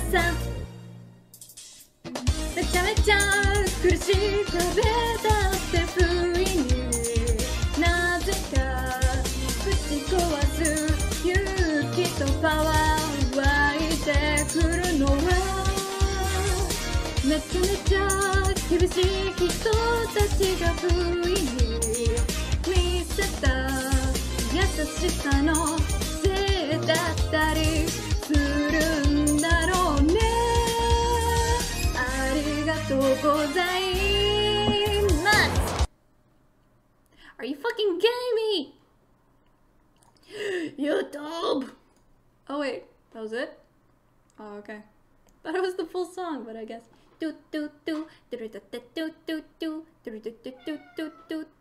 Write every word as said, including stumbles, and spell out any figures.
さめちゃめちゃ苦しい壁だって不意になぜかぶち壊す勇気とパワー湧いてくるのはめちゃめちゃ厳しい人たちが不意に見せた優しさのせいだったりするんだろうね。ありがとうございます。 Are you fucking kidding me? YouTube! Oh wait, that was it? Oh okay. Thought it was the full song, but I guess do do do do do do do do do do do do do do do